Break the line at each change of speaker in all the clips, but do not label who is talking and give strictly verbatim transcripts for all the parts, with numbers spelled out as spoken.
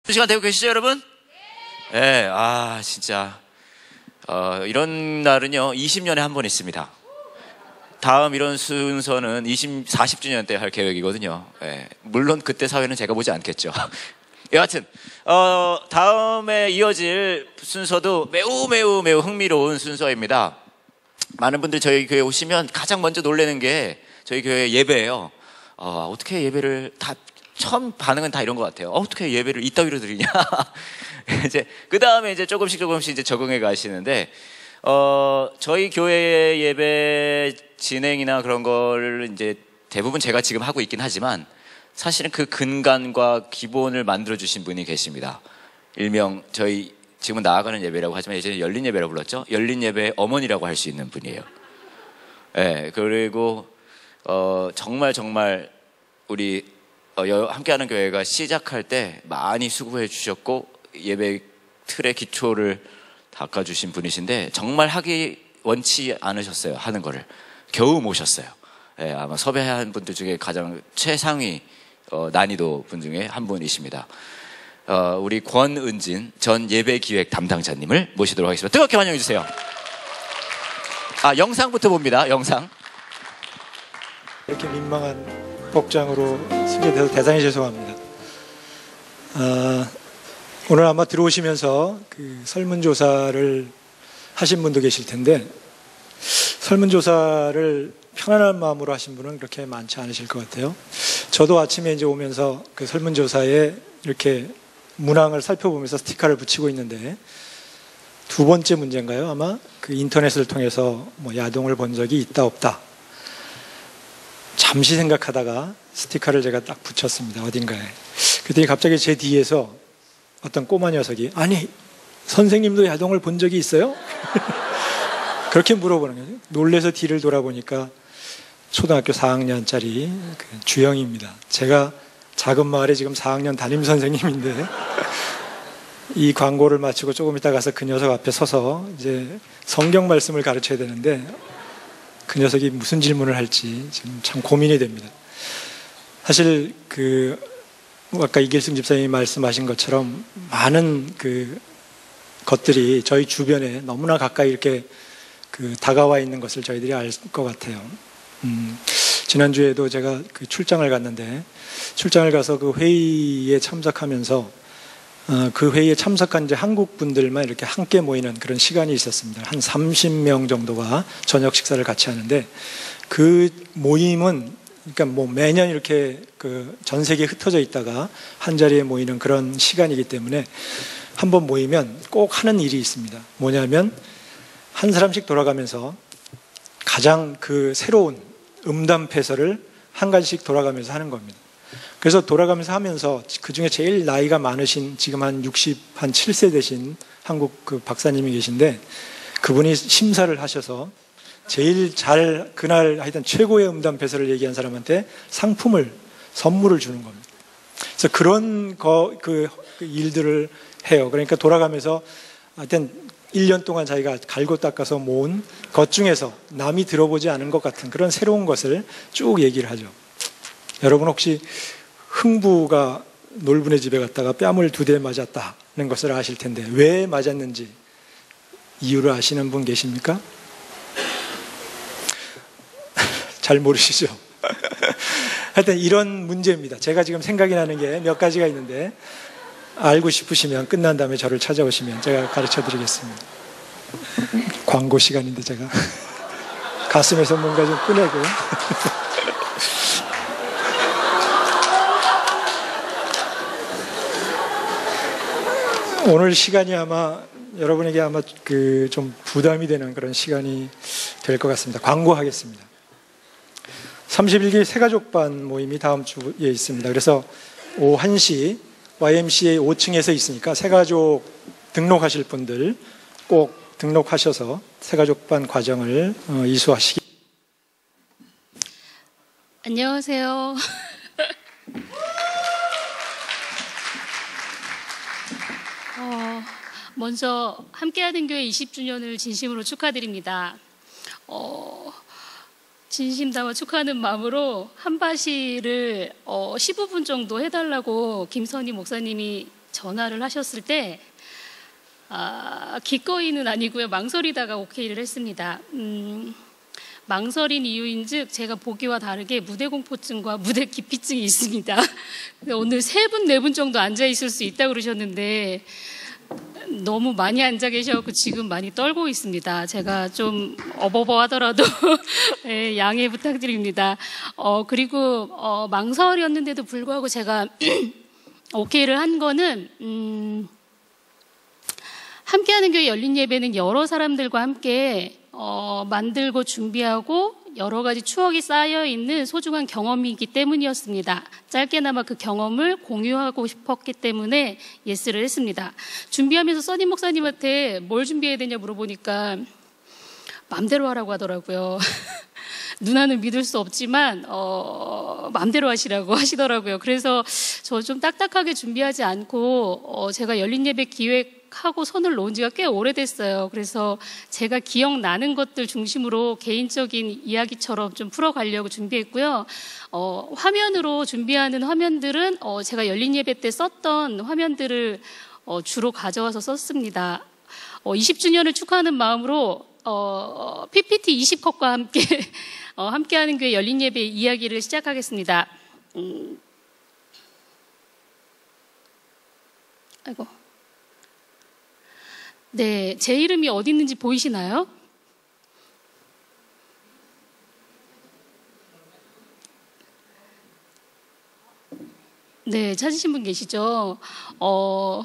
시간 되고 계시죠, 여러분? 네, 아, 진짜. 어, 이런 날은요, 이십 년에 한 번 있습니다. 다음 이런 순서는 이십, 사십 주년 때 할 계획이거든요. 네, 물론 그때 사회는 제가 보지 않겠죠. 여하튼, 어, 다음에 이어질 순서도 매우 매우 매우 흥미로운 순서입니다. 많은 분들 저희 교회 오시면 가장 먼저 놀라는 게 저희 교회 예배예요. 어, 어떻게 예배를 다, 처음 반응은 다 이런 것 같아요. 어, 어떻게 예배를 이따위로 드리냐. 이제, 그 다음에 이제 조금씩 조금씩 이제 적응해 가시는데, 어, 저희 교회 예배 진행이나 그런 걸 이제 대부분 제가 지금 하고 있긴 하지만 사실은 그 근간과 기본을 만들어주신 분이 계십니다. 일명 저희 지금은 나아가는 예배라고 하지만 예전에 열린 예배라고 불렀죠. 열린 예배의 어머니라고 할 수 있는 분이에요. 예, 네, 그리고 어, 정말 정말 우리 어, 함께하는 교회가 시작할 때 많이 수고해 주셨고 예배 틀의 기초를 닦아주신 분이신데 정말 하기 원치 않으셨어요. 하는 거를 겨우 모셨어요. 예, 아마 섭외한 분들 중에 가장 최상위 어, 난이도 분 중에 한 분이십니다. 어, 우리 권은진 전 예배기획 담당자님을 모시도록 하겠습니다. 뜨겁게 환영해 주세요. 아, 영상부터 봅니다. 영상.
이렇게 민망한 복장으로 소개돼서 대단히 죄송합니다. 아, 오늘 아마 들어오시면서 그 설문조사를 하신 분도 계실 텐데 설문조사를 편안한 마음으로 하신 분은 그렇게 많지 않으실 것 같아요. 저도 아침에 이제 오면서 그 설문조사에 이렇게 문항을 살펴보면서 스티커를 붙이고 있는데 두 번째 문제인가요? 아마 그 인터넷을 통해서 뭐 야동을 본 적이 있다 없다. 잠시 생각하다가 스티커를 제가 딱 붙였습니다. 어딘가에. 그랬더니 갑자기 제 뒤에서 어떤 꼬마 녀석이 아니 선생님도 야동을 본 적이 있어요? 그렇게 물어보는 거예요. 놀래서 뒤를 돌아보니까 초등학교 사 학년짜리 주영입니다. 제가 작은 마을에 지금 사 학년 담임 선생님인데 이 광고를 마치고 조금 있다 가서 그 녀석 앞에 서서 이제 성경 말씀을 가르쳐야 되는데 그 녀석이 무슨 질문을 할지 지금 참 고민이 됩니다. 사실 그 아까 이길승 집사님이 말씀하신 것처럼 많은 그 것들이 저희 주변에 너무나 가까이 이렇게 그 다가와 있는 것을 저희들이 알 것 같아요. 음, 지난주에도 제가 그 출장을 갔는데 출장을 가서 그 회의에 참석하면서 어, 그 회의에 참석한 이제 한국 분들만 이렇게 함께 모이는 그런 시간이 있었습니다. 한 삼십 명 정도가 저녁 식사를 같이 하는데 그 모임은 그러니까 뭐 매년 이렇게 그 전 세계에 흩어져 있다가 한 자리에 모이는 그런 시간이기 때문에 한번 모이면 꼭 하는 일이 있습니다. 뭐냐면 한 사람씩 돌아가면서 가장 그 새로운 음담 패설을 한 가지씩 돌아가면서 하는 겁니다. 그래서 돌아가면서 하면서 그 중에 제일 나이가 많으신 지금 한 육십, 한 칠 세 되신 한국 그 박사님이 계신데 그분이 심사를 하셔서 제일 잘 그날 하여튼 최고의 음담 패설을 얘기한 사람한테 상품을 선물을 주는 겁니다. 그래서 그런 거, 그, 그 일들을 해요. 그러니까 돌아가면서 하여튼 일 년 동안 자기가 갈고 닦아서 모은 것 중에서 남이 들어보지 않은 것 같은 그런 새로운 것을 쭉 얘기를 하죠. 여러분 혹시 흥부가 놀부네 집에 갔다가 뺨을 두 대 맞았다는 것을 아실 텐데 왜 맞았는지 이유를 아시는 분 계십니까? 잘 모르시죠? 하여튼 이런 문제입니다. 제가 지금 생각이 나는 게 몇 가지가 있는데 알고 싶으시면 끝난 다음에 저를 찾아오시면 제가 가르쳐 드리겠습니다. 광고 시간인데 제가 가슴에서 뭔가 좀 꺼내고 오늘 시간이 아마 여러분에게 아마 그 좀 부담이 되는 그런 시간이 될 것 같습니다. 광고하겠습니다. 삼십일 기 새가족반 모임이 다음 주에 있습니다. 그래서 오후 한 시 와이엠씨에이 오 층에서 있으니까 새가족 등록하실 분들 꼭 등록하셔서 새가족반 과정을 이수하시기.
안녕하세요. 어, 먼저 함께하는 교회 이십 주년을 진심으로 축하드립니다. 어, 진심 담아 축하하는 마음으로 한바시를 어, 십오 분 정도 해달라고 김선희 목사님이 전화를 하셨을 때 아, 기꺼이는 아니고요. 망설이다가 오케이를 했습니다. 음, 망설인 이유인즉 제가 보기와 다르게 무대 공포증과 무대 기피증이 있습니다. 오늘 세 분, 네 분 정도 앉아 있을 수 있다고 그러셨는데 너무 많이 앉아 계셔서 지금 많이 떨고 있습니다. 제가 좀 어버버 하더라도 네, 양해 부탁드립니다. 어, 그리고 어, 망설였는데도 불구하고 제가 오케이를 한 거는 음, 함께하는 교회 열린 예배는 여러 사람들과 함께 어, 만들고 준비하고 여러 가지 추억이 쌓여 있는 소중한 경험이기 때문이었습니다. 짧게나마 그 경험을 공유하고 싶었기 때문에 예스를 했습니다. 준비하면서 써님 목사님한테 뭘 준비해야 되냐 물어보니까 맘대로 하라고 하더라고요. 누나는 믿을 수 없지만 어, 맘대로 하시라고 하시더라고요. 그래서 저 좀 딱딱하게 준비하지 않고 어, 제가 열린 예배 기획하고 손을 놓은 지가 꽤 오래됐어요. 그래서 제가 기억나는 것들 중심으로 개인적인 이야기처럼 좀 풀어가려고 준비했고요. 어, 화면으로 준비하는 화면들은 어, 제가 열린 예배 때 썼던 화면들을 어, 주로 가져와서 썼습니다. 어, 이십 주년을 축하하는 마음으로 어, 피피티 이십 컷과 함께 어, 함께하는 교회 열린 예배 이야기를 시작하겠습니다. 음. 아이고. 네, 제 이름이 어디 있는지 보이시나요? 네, 찾으신 분 계시죠? 어,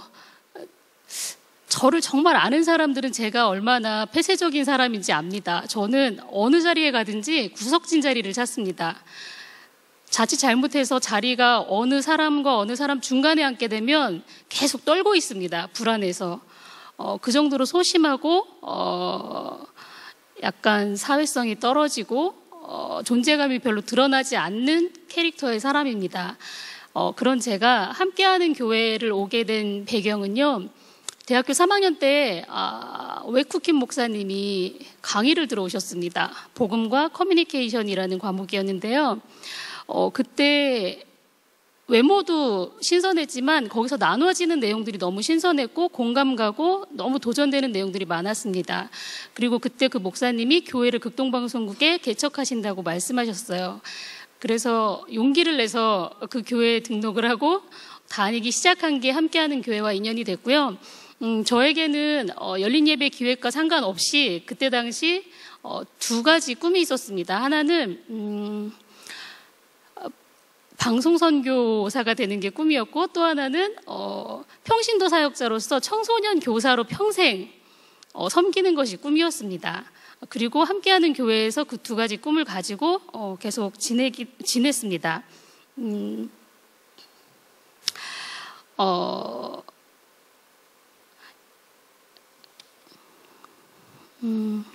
저를 정말 아는 사람들은 제가 얼마나 폐쇄적인 사람인지 압니다. 저는 어느 자리에 가든지 구석진 자리를 찾습니다. 자칫 잘못해서 자리가 어느 사람과 어느 사람 중간에 앉게 되면 계속 떨고 있습니다. 불안해서. 어, 그 정도로 소심하고 어, 약간 사회성이 떨어지고 어, 존재감이 별로 드러나지 않는 캐릭터의 사람입니다. 어, 그런 제가 함께하는 교회를 오게 된 배경은요. 대학교 삼 학년 때 아, 웨쿠킴 목사님이 강의를 들어오셨습니다. 복음과 커뮤니케이션이라는 과목이었는데요. 어, 그때 외모도 신선했지만 거기서 나눠지는 내용들이 너무 신선했고 공감 가고 너무 도전되는 내용들이 많았습니다. 그리고 그때 그 목사님이 교회를 극동방송국에 개척하신다고 말씀하셨어요. 그래서 용기를 내서 그 교회에 등록을 하고 다니기 시작한 게 함께하는 교회와 인연이 됐고요. 음, 저에게는 어, 열린 예배 기획과 상관없이 그때 당시 어, 두 가지 꿈이 있었습니다. 하나는 음, 어, 방송 선교사가 되는 게 꿈이었고 또 하나는 어, 평신도 사역자로서 청소년 교사로 평생 어, 섬기는 것이 꿈이었습니다. 그리고 함께하는 교회에서 그 두 가지 꿈을 가지고 어, 계속 지내기, 지냈습니다. 음, 어, 음,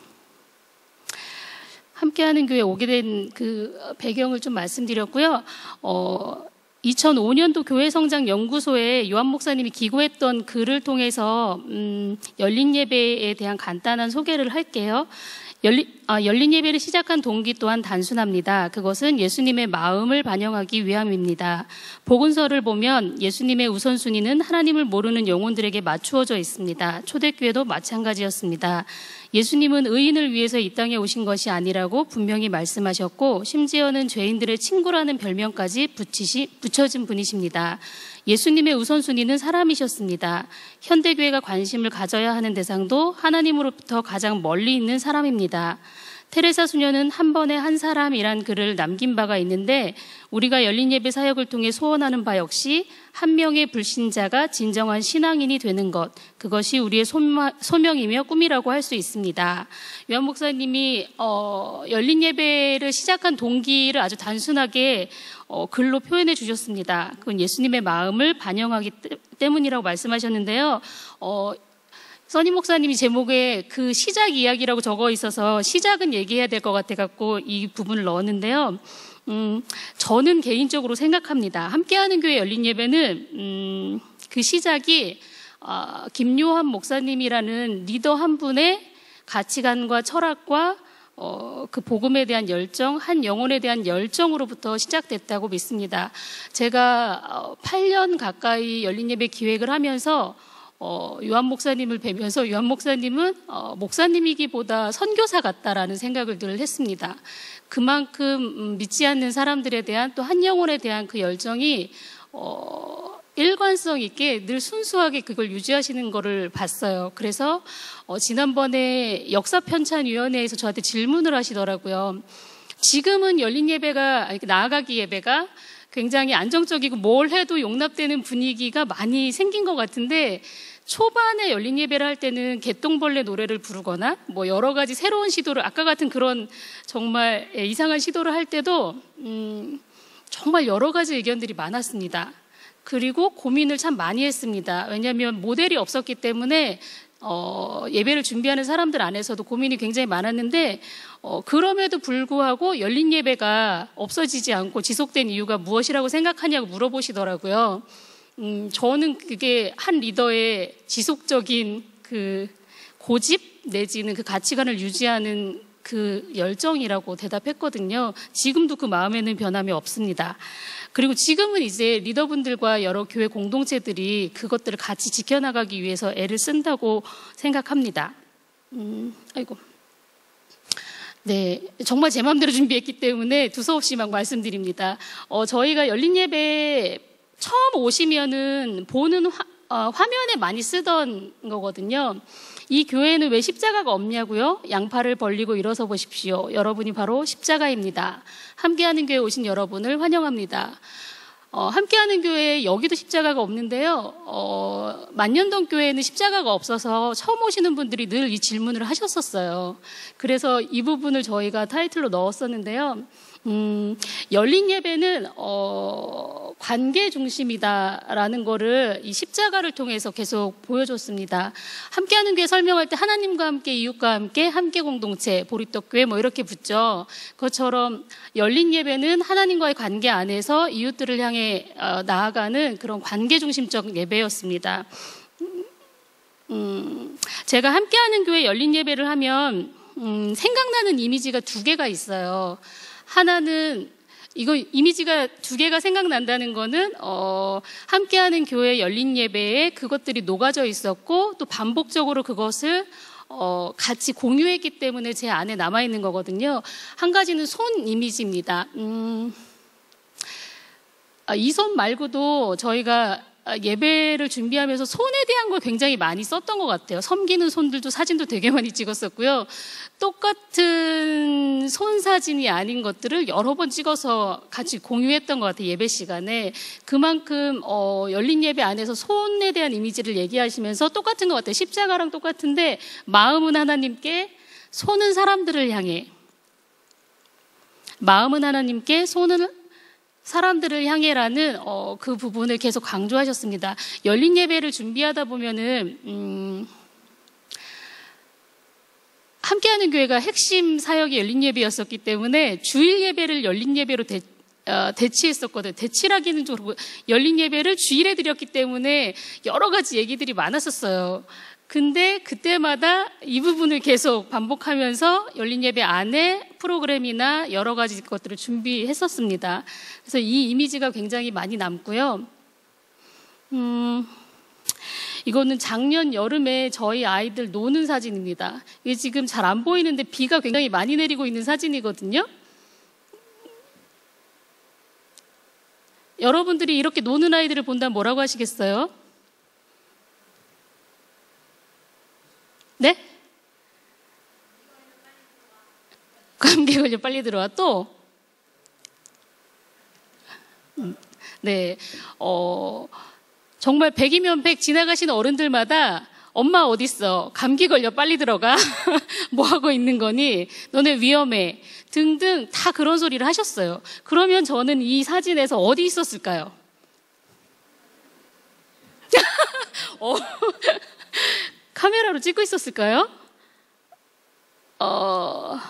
함께하는 교회에 오게 된 그 배경을 좀 말씀드렸고요. 어, 이천오 년도 교회성장연구소에 요한 목사님이 기고했던 글을 통해서 음, 열린 예배에 대한 간단한 소개를 할게요. 열린, 아, 열린 예배를 시작한 동기 또한 단순합니다. 그것은 예수님의 마음을 반영하기 위함입니다. 복음서를 보면 예수님의 우선순위는 하나님을 모르는 영혼들에게 맞추어져 있습니다. 초대교회도 마찬가지였습니다. 예수님은 의인을 위해서 이 땅에 오신 것이 아니라고 분명히 말씀하셨고 심지어는 죄인들의 친구라는 별명까지 붙이시, 붙여진 분이십니다. 예수님의 우선순위는 사람이셨습니다. 현대교회가 관심을 가져야 하는 대상도 하나님으로부터 가장 멀리 있는 사람입니다. 테레사 수녀는 한 번에 한 사람이란 글을 남긴 바가 있는데 우리가 열린 예배 사역을 통해 소원하는 바 역시 한 명의 불신자가 진정한 신앙인이 되는 것, 그것이 우리의 소마, 소명이며 꿈이라고 할 수 있습니다. 요한 목사님이 어, 열린 예배를 시작한 동기를 아주 단순하게 어, 글로 표현해 주셨습니다. 그건 예수님의 마음을 반영하기 때문이라고 말씀하셨는데요. 어, 써니 목사님이 제목에 그 시작 이야기라고 적어 있어서 시작은 얘기해야 될 것 같아갖고 이 부분을 넣었는데요. 음, 저는 개인적으로 생각합니다. 함께하는 교회 열린 예배는 음, 그 시작이 어, 김요한 목사님이라는 리더 한 분의 가치관과 철학과 어, 그 복음에 대한 열정, 한 영혼에 대한 열정으로부터 시작됐다고 믿습니다. 제가 어, 팔 년 가까이 열린 예배 기획을 하면서 어, 요한 목사님을 뵈면서 요한 목사님은 어, 목사님이기보다 선교사 같다라는 생각을 늘 했습니다. 그만큼 음, 믿지 않는 사람들에 대한 또 한 영혼에 대한 그 열정이 어, 일관성 있게 늘 순수하게 그걸 유지하시는 거를 봤어요. 그래서 어, 지난번에 역사편찬위원회에서 저한테 질문을 하시더라고요. 지금은 열린 예배가, 아니, 나아가기 예배가 굉장히 안정적이고 뭘 해도 용납되는 분위기가 많이 생긴 것 같은데 초반에 열린 예배를 할 때는 개똥벌레 노래를 부르거나 뭐 여러 가지 새로운 시도를, 아까 같은 그런 정말 이상한 시도를 할 때도 음, 정말 여러 가지 의견들이 많았습니다. 그리고 고민을 참 많이 했습니다. 왜냐하면 모델이 없었기 때문에 어, 예배를 준비하는 사람들 안에서도 고민이 굉장히 많았는데 어, 그럼에도 불구하고 열린 예배가 없어지지 않고 지속된 이유가 무엇이라고 생각하냐고 물어보시더라고요. 음, 저는 그게 한 리더의 지속적인 그 고집 내지는 그 가치관을 유지하는 그 열정이라고 대답했거든요. 지금도 그 마음에는 변함이 없습니다. 그리고 지금은 이제 리더분들과 여러 교회 공동체들이 그것들을 같이 지켜나가기 위해서 애를 쓴다고 생각합니다. 음, 아이고. 네, 정말 제 마음대로 준비했기 때문에 두서없이 막 말씀드립니다. 어, 저희가 열린 예배 처음 오시면은 보는 화, 어, 화면에 많이 쓰던 거거든요. 이 교회는 왜 십자가가 없냐고요? 양팔을 벌리고 일어서 보십시오. 여러분이 바로 십자가입니다. 함께하는 교회에 오신 여러분을 환영합니다. 어, 함께하는 교회에 여기도 십자가가 없는데요. 어, 만년동 교회에는 십자가가 없어서 처음 오시는 분들이 늘 이 질문을 하셨었어요. 그래서 이 부분을 저희가 타이틀로 넣었었는데요. 음, 열린 예배는 어, 관계 중심이다라는 거를 이 십자가를 통해서 계속 보여줬습니다. 함께하는 교회 설명할 때 하나님과 함께, 이웃과 함께, 함께 공동체, 보리떡교회 뭐 이렇게 붙죠. 그것처럼 열린 예배는 하나님과의 관계 안에서 이웃들을 향해 어, 나아가는 그런 관계 중심적 예배였습니다. 음, 제가 함께하는 교회 열린 예배를 하면 음, 생각나는 이미지가 두 개가 있어요. 하나는 이거 이미지가 두 개가 생각난다는 거는 어, 함께하는 교회 열린 예배에 그것들이 녹아져 있었고 또 반복적으로 그것을 어, 같이 공유했기 때문에 제 안에 남아있는 거거든요. 한 가지는 손 이미지입니다. 음, 아, 이 손 말고도 저희가 예배를 준비하면서 손에 대한 걸 굉장히 많이 썼던 것 같아요. 섬기는 손들도 사진도 되게 많이 찍었었고요. 똑같은 손 사진이 아닌 것들을 여러 번 찍어서 같이 공유했던 것 같아요. 예배 시간에. 그만큼 어, 열린 예배 안에서 손에 대한 이미지를 얘기하시면서 똑같은 것 같아요. 십자가랑 똑같은데 마음은 하나님께, 손은 사람들을 향해. 마음은 하나님께, 손은 사람들을 향해라는 어, 그 부분을 계속 강조하셨습니다. 열린 예배를 준비하다 보면은 음, 함께하는 교회가 핵심 사역이 열린 예배였었기 때문에 주일 예배를 열린 예배로 대, 어, 대치했었거든요. 대치라기는 좀 그렇고 열린 예배를 주일에 드렸기 때문에 여러 가지 얘기들이 많았었어요. 근데 그때마다 이 부분을 계속 반복하면서 열린 예배 안에 프로그램이나 여러 가지 것들을 준비했었습니다. 그래서 이 이미지가 굉장히 많이 남고요. 음, 이거는 작년 여름에 저희 아이들 노는 사진입니다. 이게 지금 잘 안 보이는데 비가 굉장히 많이 내리고 있는 사진이거든요. 여러분들이 이렇게 노는 아이들을 본다면 뭐라고 하시겠어요? 네? 감기 걸려 빨리 들어와 또? 네, 어, 정말 백이면 백 지나가시는 어른들마다 엄마 어딨어? 감기 걸려 빨리 들어가? 뭐 하고 있는 거니? 너네 위험해. 등등 다 그런 소리를 하셨어요. 그러면 저는 이 사진에서 어디 있었을까요? 어, 카메라로 찍고 있었을까요? 어,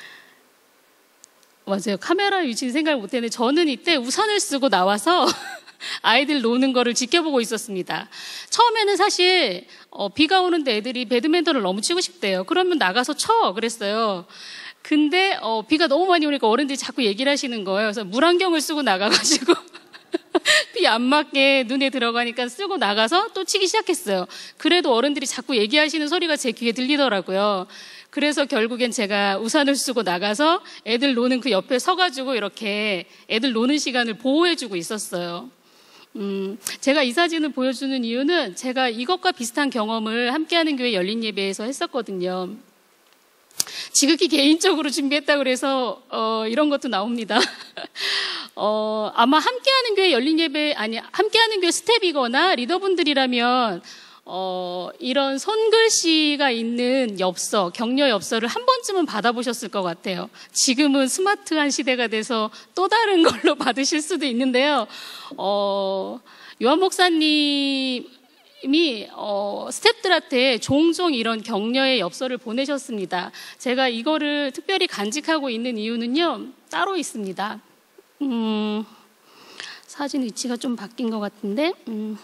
맞아요. 카메라 위치는 생각을 못했는데 저는 이때 우산을 쓰고 나와서 아이들 노는 거를 지켜보고 있었습니다. 처음에는 사실 어, 비가 오는데 애들이 배드민턴을 너무 치고 싶대요. 그러면 나가서 쳐 그랬어요. 근데 어, 비가 너무 많이 오니까 어른들이 자꾸 얘기를 하시는 거예요. 그래서 물안경을 쓰고 나가가지고 비 안 맞게 눈에 들어가니까 쓰고 나가서 또 치기 시작했어요. 그래도 어른들이 자꾸 얘기하시는 소리가 제 귀에 들리더라고요. 그래서 결국엔 제가 우산을 쓰고 나가서 애들 노는 그 옆에 서가지고 이렇게 애들 노는 시간을 보호해주고 있었어요. 음, 제가 이 사진을 보여주는 이유는 제가 이것과 비슷한 경험을 함께하는 교회 열린 예배에서 했었거든요. 지극히 개인적으로 준비했다고 그래서 어, 이런 것도 나옵니다. 어, 아마 함께하는 교회 열린 예배 아니 함께하는 교회 스텝이거나 리더분들이라면 어, 이런 손글씨가 있는 엽서, 격려 엽서를 한 번쯤은 받아보셨을 것 같아요. 지금은 스마트한 시대가 돼서 또 다른 걸로 받으실 수도 있는데요. 어, 요한 목사님이 어, 스태프들한테 종종 이런 격려의 엽서를 보내셨습니다. 제가 이거를 특별히 간직하고 있는 이유는요, 따로 있습니다. 음, 사진 위치가 좀 바뀐 것 같은데, 음.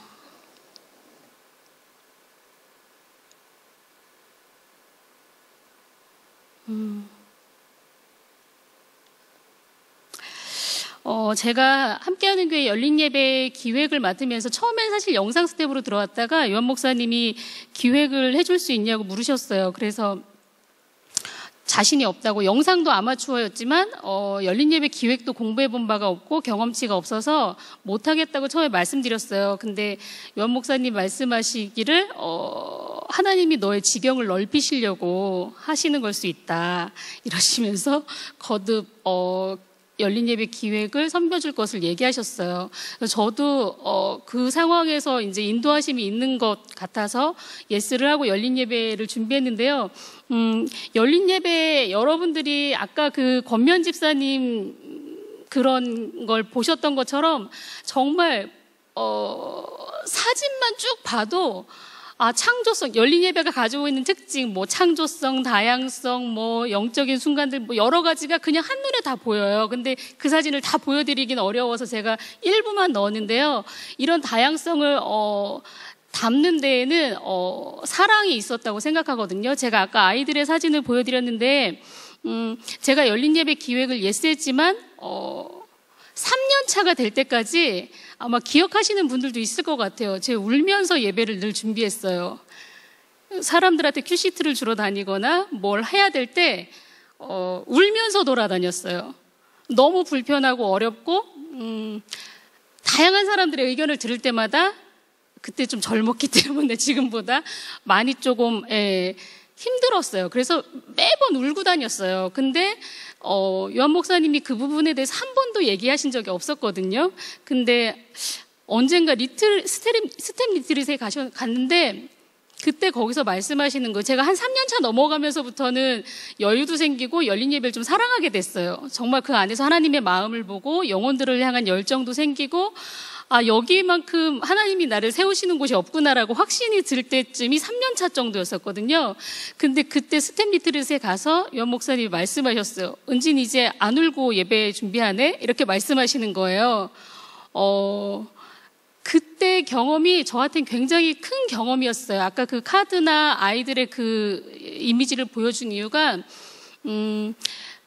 음. 어, 제가 함께하는 교회 열린 예배 기획을 맡으면서 처음엔 사실 영상 스텝으로 들어왔다가 요한 목사님이 기획을 해줄 수 있냐고 물으셨어요. 그래서 자신이 없다고, 영상도 아마추어였지만 어, 열린 예배 기획도 공부해 본 바가 없고 경험치가 없어서 못하겠다고 처음에 말씀드렸어요. 근데 요한 목사님 말씀하시기를 어, 하나님이 너의 지경을 넓히시려고 하시는 걸 수 있다 이러시면서 거듭 어, 열린 예배 기획을 섬겨줄 것을 얘기하셨어요. 저도 어, 그 상황에서 이제 인도하심이 있는 것 같아서 예스를 하고 열린 예배를 준비했는데요. 음, 열린 예배 여러분들이 아까 그 권면 집사님 그런 걸 보셨던 것처럼 정말 어, 사진만 쭉 봐도 아, 창조성, 열린 예배가 가지고 있는 특징, 뭐 창조성, 다양성, 뭐 영적인 순간들, 뭐 여러 가지가 그냥 한눈에 다 보여요. 근데 그 사진을 다 보여드리긴 어려워서 제가 일부만 넣었는데요. 이런 다양성을 어, 담는 데에는 어, 사랑이 있었다고 생각하거든요. 제가 아까 아이들의 사진을 보여드렸는데, 음, 제가 열린 예배 기획을 예스했지만 어, 삼 년 차가 될 때까지 아마 기억하시는 분들도 있을 것 같아요. 제가 울면서 예배를 늘 준비했어요. 사람들한테 큐시트를 주러 다니거나 뭘 해야 될 때 어, 울면서 돌아다녔어요. 너무 불편하고 어렵고 음, 다양한 사람들의 의견을 들을 때마다 그때 좀 젊었기 때문에 지금보다 많이 조금 예, 힘들었어요. 그래서 매번 울고 다녔어요. 근데 어, 요한 목사님이 그 부분에 대해서 한 번도 얘기하신 적이 없었거든요. 근데 언젠가 리틀, 스텝, 스텝 리트릿에 가셔, 갔는데 그때 거기서 말씀하시는 거, 제가 한 삼 년 차 넘어가면서부터는 여유도 생기고 열린 예배를 좀 사랑하게 됐어요. 정말 그 안에서 하나님의 마음을 보고 영혼들을 향한 열정도 생기고 아, 여기만큼 하나님이 나를 세우시는 곳이 없구나라고 확신이 들 때쯤이 삼 년 차 정도였었거든요. 근데 그때 스텝 리트릿에 가서 요한 목사님이 말씀하셨어요. 은진 이제 안 울고 예배 준비하네? 이렇게 말씀하시는 거예요. 어, 그때 경험이 저한테는 굉장히 큰 경험이었어요. 아까 그 카드나 아이들의 그 이미지를 보여준 이유가 음,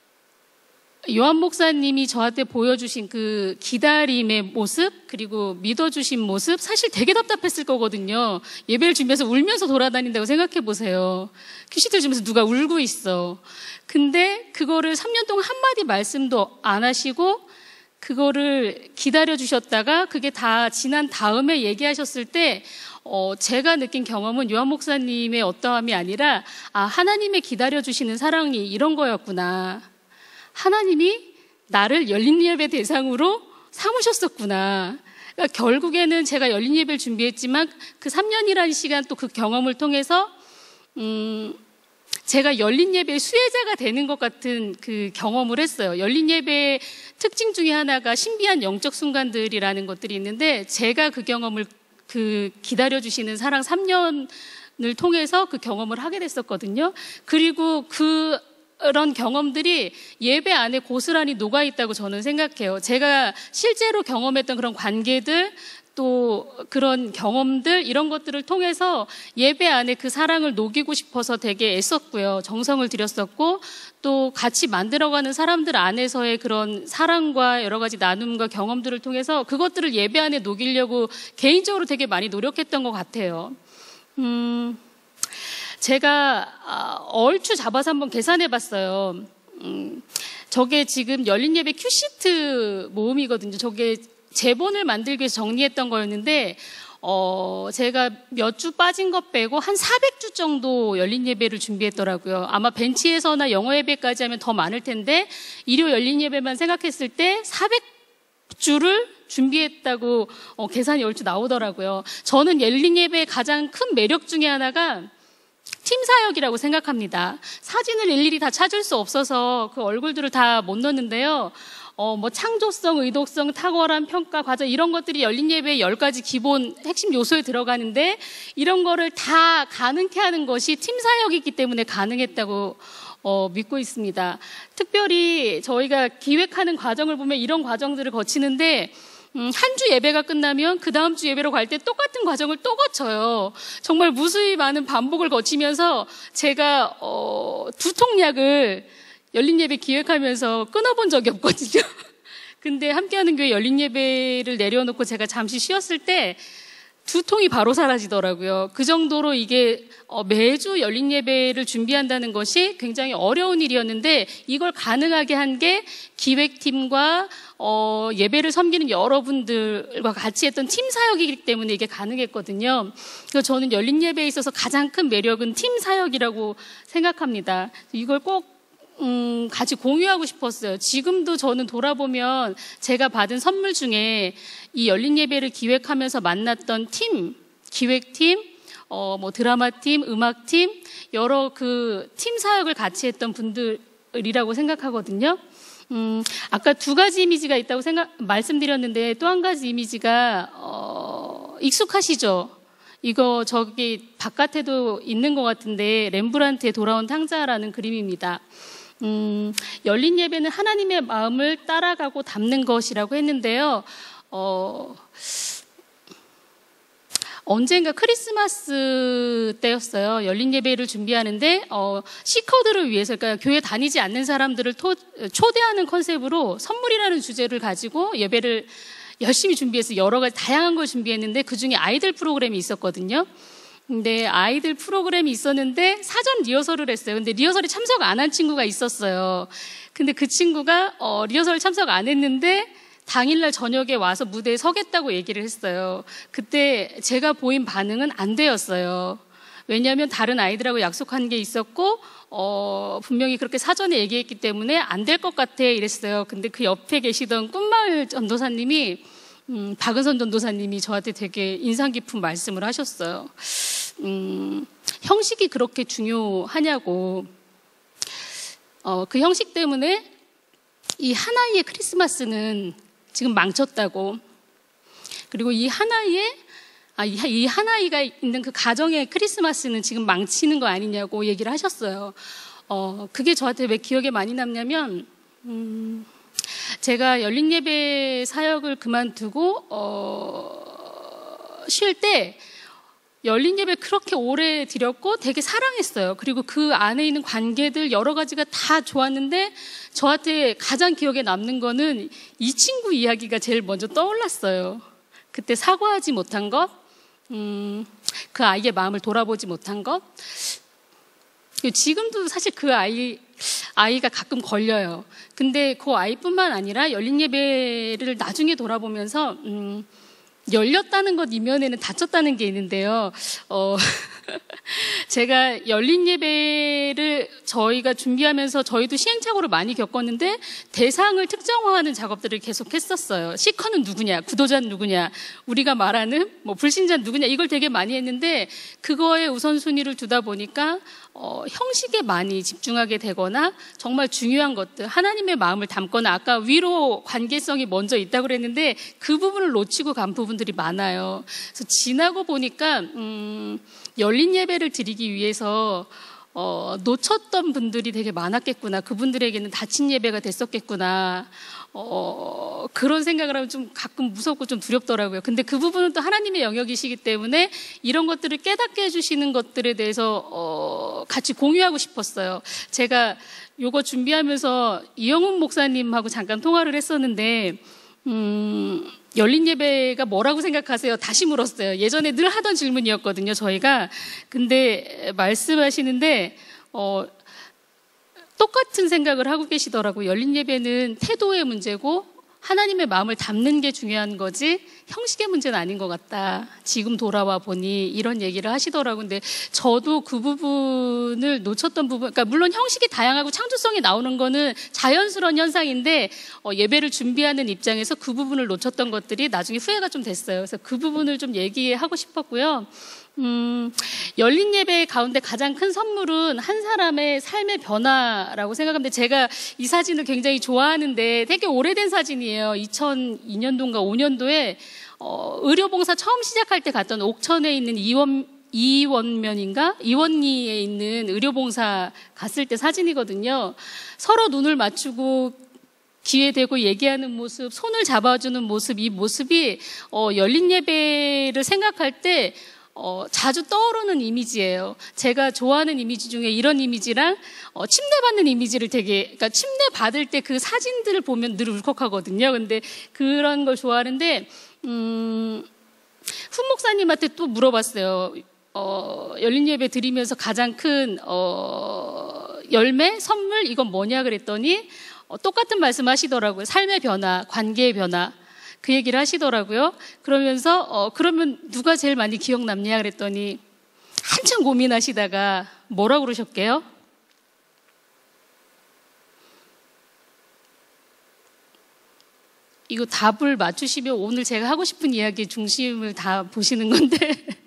요한 목사님이 저한테 보여주신 그 기다림의 모습, 그리고 믿어주신 모습, 사실 되게 답답했을 거거든요. 예배를 준비해서 울면서 돌아다닌다고 생각해 보세요. 큐시트를 주면서 누가 울고 있어. 근데 그거를 삼 년 동안 한마디 말씀도 안 하시고 그거를 기다려주셨다가 그게 다 지난 다음에 얘기하셨을 때 어, 제가 느낀 경험은 요한 목사님의 어떠함이 아니라 아, 하나님의 기다려주시는 사랑이 이런 거였구나. 하나님이 나를 열린 예배 대상으로 삼으셨었구나. 그러니까 결국에는 제가 열린 예배를 준비했지만 그 삼 년이라는 시간 또 그 경험을 통해서 음, 제가 열린 예배의 수혜자가 되는 것 같은 그 경험을 했어요. 열린 예배의 특징 중에 하나가 신비한 영적 순간들이라는 것들이 있는데 제가 그 경험을 그 기다려주시는 사랑 삼 년을 통해서 그 경험을 하게 됐었거든요. 그리고 그 그런 경험들이 예배 안에 고스란히 녹아 있다고 저는 생각해요. 제가 실제로 경험했던 그런 관계들, 또 그런 경험들, 이런 것들을 통해서 예배 안에 그 사랑을 녹이고 싶어서 되게 애썼고요. 정성을 들였었고, 또 같이 만들어가는 사람들 안에서의 그런 사랑과 여러 가지 나눔과 경험들을 통해서 그것들을 예배 안에 녹이려고 개인적으로 되게 많이 노력했던 것 같아요. 음, 제가 얼추 잡아서 한번 계산해 봤어요. 음, 저게 지금 열린 예배 큐시트 모음이거든요. 저게 제본을 만들기 위해서 정리했던 거였는데, 어, 제가 몇 주 빠진 것 빼고 한 사백 주 정도 열린 예배를 준비했더라고요. 아마 벤치에서나 영어 예배까지 하면 더 많을 텐데, 일요 열린 예배만 생각했을 때 사백 주를 준비했다고 어, 계산이 얼추 나오더라고요. 저는 열린 예배의 가장 큰 매력 중에 하나가 팀 사역이라고 생각합니다. 사진을 일일이 다 찾을 수 없어서 그 얼굴들을 다 못 넣었는데요. 어, 뭐 창조성, 의도성, 탁월한 평가, 과정, 이런 것들이 열린 예배의 열 가지 기본 핵심 요소에 들어가는데, 이런 거를 다 가능케 하는 것이 팀 사역이기 때문에 가능했다고 어, 믿고 있습니다. 특별히 저희가 기획하는 과정을 보면 이런 과정들을 거치는데, 음, 한 주 예배가 끝나면 그 다음 주 예배로 갈 때 똑같은 과정을 또 거쳐요. 정말 무수히 많은 반복을 거치면서 제가 어, 두통약을 열린 예배 기획하면서 끊어본 적이 없거든요. 근데 함께하는 교회 열린 예배를 내려놓고 제가 잠시 쉬었을 때 두통이 바로 사라지더라고요. 그 정도로 이게 매주 열린 예배를 준비한다는 것이 굉장히 어려운 일이었는데, 이걸 가능하게 한 게 기획팀과 어, 예배를 섬기는 여러분들과 같이 했던 팀 사역이기 때문에 이게 가능했거든요. 그래서 저는 열린 예배에 있어서 가장 큰 매력은 팀 사역이라고 생각합니다. 이걸 꼭 음, 같이 공유하고 싶었어요. 지금도 저는 돌아보면 제가 받은 선물 중에 이 열린 예배를 기획하면서 만났던 팀, 기획팀, 어, 뭐 드라마팀, 음악팀, 여러 그 팀 사역을 같이 했던 분들이라고 생각하거든요. 음, 아까 두 가지 이미지가 있다고 생각, 말씀드렸는데 또 한 가지 이미지가, 어, 익숙하시죠? 이거 저기 바깥에도 있는 것 같은데, 렘브란트의 돌아온 탕자라는 그림입니다. 음, 열린 예배는 하나님의 마음을 따라가고 담는 것이라고 했는데요. 어, 언젠가 크리스마스 때였어요. 열린 예배를 준비하는데 어, 시커들을 위해서, 그러니까 교회 다니지 않는 사람들을 토, 초대하는 컨셉으로 선물이라는 주제를 가지고 예배를 열심히 준비해서 여러 가지 다양한 걸 준비했는데, 그중에 아이들 프로그램이 있었거든요. 근데 아이들 프로그램이 있었는데 사전 리허설을 했어요. 근데 리허설에 참석 안 한 친구가 있었어요. 근데 그 친구가 어, 리허설 참석 안 했는데 당일날 저녁에 와서 무대에 서겠다고 얘기를 했어요. 그때 제가 보인 반응은 안 되었어요. 왜냐하면 다른 아이들하고 약속한 게 있었고 어, 분명히 그렇게 사전에 얘기했기 때문에 안 될 것 같아 이랬어요. 근데 그 옆에 계시던 꿈마을 전도사님이 음, 박은선 전도사님이 저한테 되게 인상 깊은 말씀을 하셨어요. 음, 형식이 그렇게 중요하냐고. 어, 그 형식 때문에 이 하나의 크리스마스는 지금 망쳤다고. 그리고 이 하나의 아, 이, 이 하나이가 있는 그 가정의 크리스마스는 지금 망치는 거 아니냐고 얘기를 하셨어요. 어, 그게 저한테 왜 기억에 많이 남냐면, 음, 제가 열린 예배 사역을 그만두고 어, 쉴 때 열린 예배 그렇게 오래 드렸고 되게 사랑했어요. 그리고 그 안에 있는 관계들 여러 가지가 다 좋았는데 저한테 가장 기억에 남는 거는 이 친구 이야기가 제일 먼저 떠올랐어요. 그때 사과하지 못한 것, 음, 그 아이의 마음을 돌아보지 못한 것. 지금도 사실 그 아이 아이가 가끔 걸려요. 근데 그 아이뿐만 아니라 열린 예배를 나중에 돌아보면서 음, 열렸다는 것 이면에는 닫혔다는 게 있는데요. 어, 제가 열린 예배를 저희가 준비하면서 저희도 시행착오를 많이 겪었는데 대상을 특정화하는 작업들을 계속 했었어요. 시커는 누구냐, 구도자는 누구냐, 우리가 말하는 뭐 불신자는 누구냐, 이걸 되게 많이 했는데 그거에 우선순위를 두다 보니까 어, 형식에 많이 집중하게 되거나 정말 중요한 것들, 하나님의 마음을 담거나, 아까 위로 관계성이 먼저 있다고 그랬는데 그 부분을 놓치고 간 부분들이 많아요. 그래서 지나고 보니까 음, 열린 예배를 드리기 위해서 어, 놓쳤던 분들이 되게 많았겠구나. 그분들에게는 닫힌 예배가 됐었겠구나. 어, 그런 생각을 하면 좀 가끔 무섭고 좀 두렵더라고요. 근데 그 부분은 또 하나님의 영역이시기 때문에 이런 것들을 깨닫게 해주시는 것들에 대해서 어, 같이 공유하고 싶었어요. 제가 요거 준비하면서 이영훈 목사님하고 잠깐 통화를 했었는데 음, 열린 예배가 뭐라고 생각하세요? 다시 물었어요. 예전에 늘 하던 질문이었거든요, 저희가. 근데 말씀하시는데 어, 똑같은 생각을 하고 계시더라고요. 열린 예배는 태도의 문제고 하나님의 마음을 담는 게 중요한 거지 형식의 문제는 아닌 것 같다. 지금 돌아와 보니 이런 얘기를 하시더라고요. 근데 저도 그 부분을 놓쳤던 부분, 그러니까 물론 형식이 다양하고 창조성이 나오는 거는 자연스러운 현상인데 어, 예배를 준비하는 입장에서 그 부분을 놓쳤던 것들이 나중에 후회가 좀 됐어요. 그래서 그 부분을 좀 얘기하고 싶었고요. 음, 열린 예배 가운데 가장 큰 선물은 한 사람의 삶의 변화라고 생각합니다. 제가 이 사진을 굉장히 좋아하는데 되게 오래된 사진이에요. 이천이 년도인가 오 년도에 어, 의료봉사 처음 시작할 때 갔던 옥천에 있는 이원, 이원면인가? 이원리에 있는 의료봉사 갔을 때 사진이거든요. 서로 눈을 맞추고 귀에 대고 얘기하는 모습, 손을 잡아주는 모습, 이 모습이 어, 열린 예배를 생각할 때 어, 자주 떠오르는 이미지예요. 제가 좋아하는 이미지 중에 이런 이미지랑 어, 침대 받는 이미지를 되게, 그러니까 침대 받을 때 그 사진들을 보면 늘 울컥하거든요. 근데 그런 걸 좋아하는데 음, 훈 목사님한테 또 물어봤어요. 어, 열린 예배 드리면서 가장 큰 어, 열매, 선물 이건 뭐냐 그랬더니 어, 똑같은 말씀 하시더라고요. 삶의 변화, 관계의 변화. 그 얘기를 하시더라고요. 그러면서 어, 그러면 누가 제일 많이 기억 남냐 그랬더니 한참 고민하시다가 뭐라고 그러셨게요? 이거 답을 맞추시면 오늘 제가 하고 싶은 이야기의 중심을 다 보시는 건데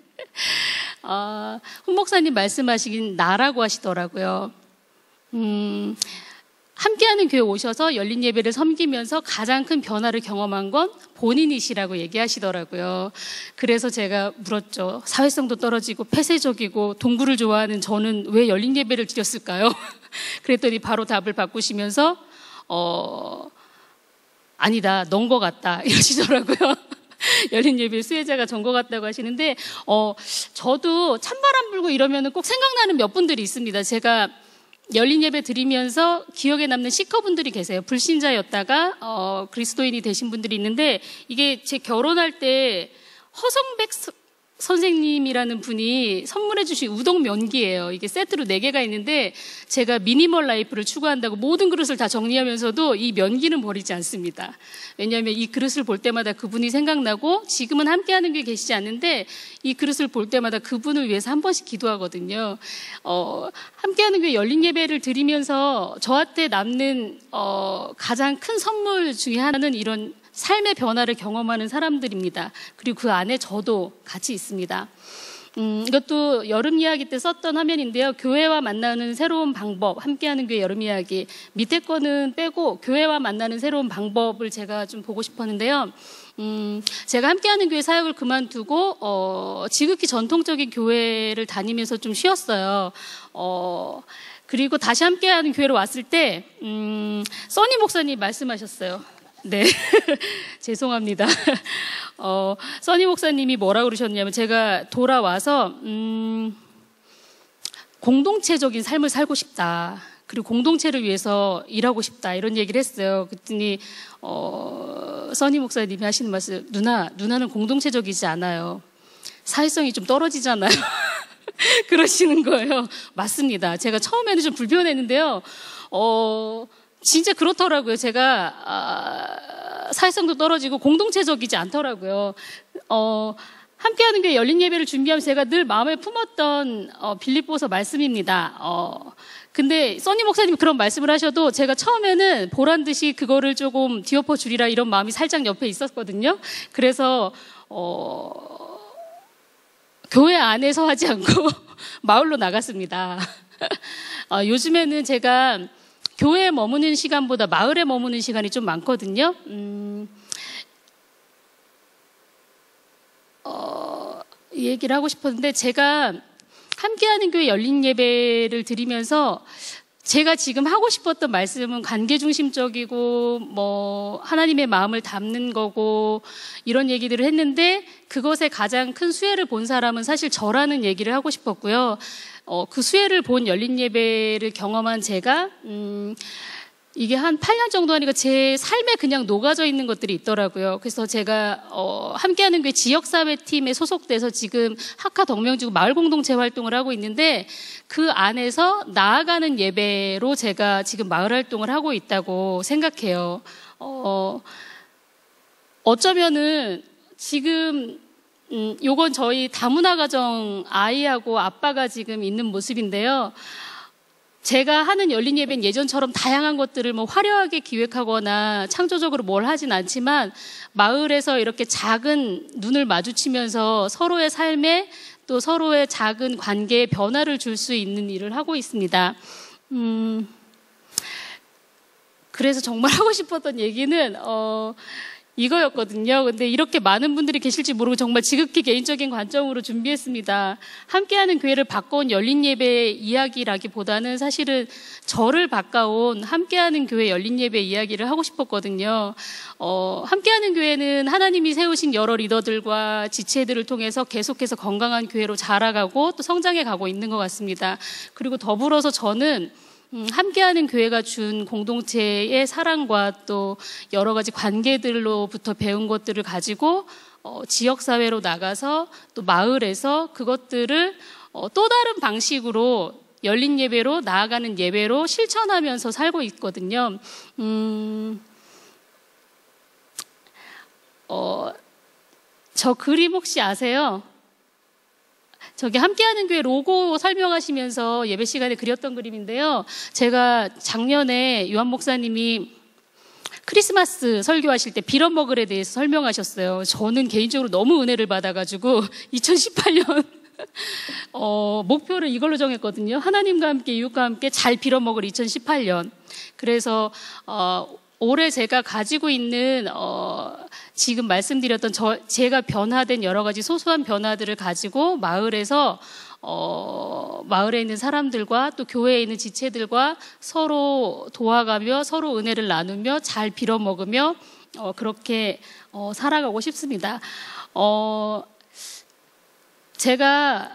어, 훈 목사님 말씀하시긴 나라고 하시더라고요. 음, 함께하는 교회 오셔서 열린 예배를 섬기면서 가장 큰 변화를 경험한 건 본인이시라고 얘기하시더라고요. 그래서 제가 물었죠. 사회성도 떨어지고 폐쇄적이고 동굴을 좋아하는 저는 왜 열린 예배를 드렸을까요? 그랬더니 바로 답을 바꾸시면서 어, 아니다, 넌 거 같다 이러시더라고요. 열린 예배 수혜자가 전 거 같다고 하시는데 어, 저도 찬바람 불고 이러면 꼭 생각나는 몇 분들이 있습니다. 제가 열린 예배 드리면서 기억에 남는 시커분들이 계세요. 불신자였다가 어, 그리스도인이 되신 분들이 있는데 이게 제 결혼할 때 허성백 서, 선생님이라는 분이 선물해 주신 우동 면기예요. 이게 세트로 네 개가 있는데 제가 미니멀 라이프를 추구한다고 모든 그릇을 다 정리하면서도 이 면기는 버리지 않습니다. 왜냐하면 이 그릇을 볼 때마다 그분이 생각나고 지금은 함께하는 게 계시지 않는데 이 그릇을 볼 때마다 그분을 위해서 한 번씩 기도하거든요. 어, 함께하는 게 열린 예배를 드리면서 저한테 남는 어, 가장 큰 선물 중에 하나는 이런 삶의 변화를 경험하는 사람들입니다. 그리고 그 안에 저도 같이 있습니다. 음, 이것도 여름 이야기 때 썼던 화면인데요. 교회와 만나는 새로운 방법, 함께하는 교회 여름 이야기. 밑에 거는 빼고 교회와 만나는 새로운 방법을 제가 좀 보고 싶었는데요. 음, 제가 함께하는 교회 사역을 그만두고 어, 지극히 전통적인 교회를 다니면서 좀 쉬었어요. 어, 그리고 다시 함께하는 교회로 왔을 때 음, 써니 목사님 말씀하셨어요. 네, 죄송합니다. 어, 써니 목사님이 뭐라고 그러셨냐면 제가 돌아와서 음, 공동체적인 삶을 살고 싶다. 그리고 공동체를 위해서 일하고 싶다. 이런 얘기를 했어요. 그랬더니 어, 써니 목사님이 하시는 말씀, 누나, 누나는 공동체적이지 않아요. 사회성이 좀 떨어지잖아요. 그러시는 거예요. 맞습니다. 제가 처음에는 좀 불편했는데요. 어, 진짜 그렇더라고요. 제가 아, 사회성도 떨어지고 공동체적이지 않더라고요. 어, 함께하는 교회 열린 예배를 준비하면서 제가 늘 마음에 품었던 어, 빌립보서 말씀입니다. 어, 근데 써니 목사님이 그런 말씀을 하셔도 제가 처음에는 보란 듯이 그거를 조금 뒤엎어 주리라 이런 마음이 살짝 옆에 있었거든요. 그래서 어, 교회 안에서 하지 않고 마을로 나갔습니다. 어, 요즘에는 제가 교회에 머무는 시간보다 마을에 머무는 시간이 좀 많거든요. 음, 어, 이 얘기를 하고 싶었는데 제가 함께하는 교회 열린 예배를 드리면서 제가 지금 하고 싶었던 말씀은 관계 중심적이고 뭐 하나님의 마음을 담는 거고 이런 얘기들을 했는데 그것에 가장 큰 수혜를 본 사람은 사실 저라는 얘기를 하고 싶었고요. 어, 그 수혜를 본 열린 예배를 경험한 제가 음, 이게 한 팔 년 정도 하니까 제 삶에 그냥 녹아져 있는 것들이 있더라고요. 그래서 제가 어, 함께하는 교회 지역사회팀에 소속돼서 지금 학화 덕명지구 마을공동체 활동을 하고 있는데 그 안에서 나아가는 예배로 제가 지금 마을 활동을 하고 있다고 생각해요. 어, 어쩌면은 지금 음, 요건 저희 다문화 가정 아이하고 아빠가 지금 있는 모습인데요. 제가 하는 열린 예배는 예전처럼 다양한 것들을 뭐 화려하게 기획하거나 창조적으로 뭘 하진 않지만 마을에서 이렇게 작은 눈을 마주치면서 서로의 삶에 또 서로의 작은 관계에 변화를 줄 수 있는 일을 하고 있습니다. 음, 그래서 정말 하고 싶었던 얘기는 어, 이거였거든요. 근데 이렇게 많은 분들이 계실지 모르고 정말 지극히 개인적인 관점으로 준비했습니다. 함께하는 교회를 바꿔온 열린 예배 이야기라기보다는 사실은 저를 바꿔온 함께하는 교회 열린 예배 이야기를 하고 싶었거든요. 어, 함께하는 교회는 하나님이 세우신 여러 리더들과 지체들을 통해서 계속해서 건강한 교회로 자라가고 또 성장해 가고 있는 것 같습니다. 그리고 더불어서 저는 음, 함께하는 교회가 준 공동체의 사랑과 또 여러 가지 관계들로부터 배운 것들을 가지고 어, 지역사회로 나가서 또 마을에서 그것들을 어, 또 다른 방식으로 열린 예배로 나아가는 예배로 실천하면서 살고 있거든요. 음, 어, 저 그림 혹시 아세요? 저기 함께하는 교회 로고 설명하시면서 예배 시간에 그렸던 그림인데요. 제가 작년에 요한 목사님이 크리스마스 설교하실 때 빌어먹을에 대해서 설명하셨어요. 저는 개인적으로 너무 은혜를 받아가지고 이천십팔 년 어, 목표를 이걸로 정했거든요. 하나님과 함께 이웃과 함께 잘 빌어먹을 이천십팔 년. 그래서 어, 올해 제가 가지고 있는 어, 지금 말씀드렸던 저, 제가 변화된 여러 가지 소소한 변화들을 가지고 마을에서 어, 마을에 있는 사람들과 또 교회에 있는 지체들과 서로 도와가며 서로 은혜를 나누며 잘 빌어먹으며 어, 그렇게 어, 살아가고 싶습니다. 어, 제가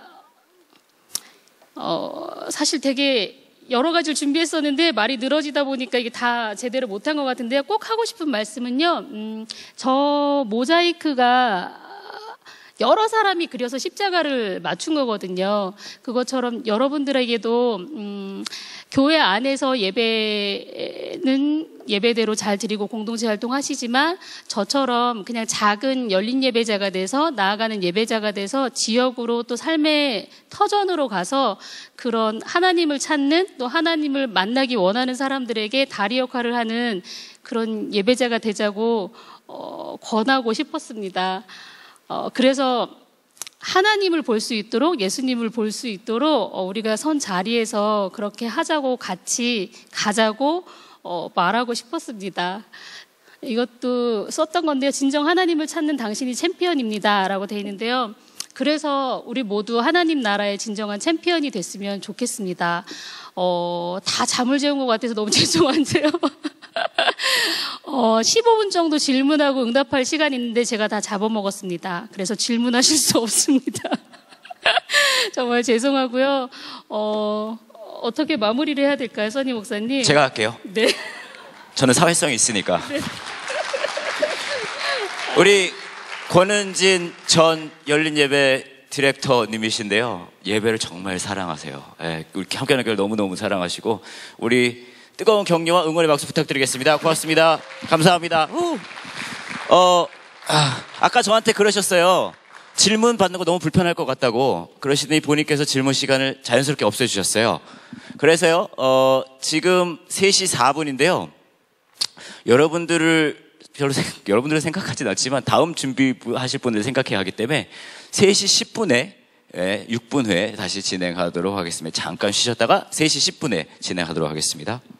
어, 사실 되게 여러 가지를 준비했었는데 말이 늘어지다 보니까 이게 다 제대로 못한 것 같은데요. 꼭 하고 싶은 말씀은요. 음, 저 모자이크가 여러 사람이 그려서 십자가를 맞춘 거거든요. 그것처럼 여러분들에게도 음, 교회 안에서 예배는 예배대로 잘 드리고 공동체 활동하시지만 저처럼 그냥 작은 열린 예배자가 돼서 나아가는 예배자가 돼서 지역으로 또 삶의 터전으로 가서 그런 하나님을 찾는 또 하나님을 만나기 원하는 사람들에게 다리 역할을 하는 그런 예배자가 되자고 어, 권하고 싶었습니다. 어, 그래서 하나님을 볼 수 있도록 예수님을 볼 수 있도록 어, 우리가 선 자리에서 그렇게 하자고 같이 가자고 어, 말하고 싶었습니다. 이것도 썼던 건데요. 진정 하나님을 찾는 당신이 챔피언입니다 라고 돼 있는데요. 그래서 우리 모두 하나님 나라의 진정한 챔피언이 됐으면 좋겠습니다. 어, 다 잠을 재운 것 같아서 너무 죄송한데요. 어, 십오 분 정도 질문하고 응답할 시간이 있는데 제가 다 잡아먹었습니다. 그래서 질문하실 수 없습니다. 정말 죄송하고요. 어, 어떻게 마무리를 해야 될까요, 써니 목사님?
제가 할게요.
네.
저는 사회성이 있으니까. 네. 우리 권은진 전 열린예배 디렉터님이신데요. 예배를 정말 사랑하세요. 예, 이렇게 함께하는 교회를 너무너무 사랑하시고 우리 뜨거운 격려와 응원의 박수 부탁드리겠습니다. 고맙습니다. 감사합니다. 후. 어, 아, 아까 저한테 그러셨어요. 질문 받는 거 너무 불편할 것 같다고. 그러시더니 본인께서 질문 시간을 자연스럽게 없애주셨어요. 그래서요, 어, 지금 세 시 사 분인데요. 여러분들을 별로 생각, 여러분들은 생각하진 않지만 다음 준비하실 분들 생각해야 하기 때문에 세 시 십 분에 예, 육 분 후에 다시 진행하도록 하겠습니다. 잠깐 쉬셨다가 세 시 십 분에 진행하도록 하겠습니다.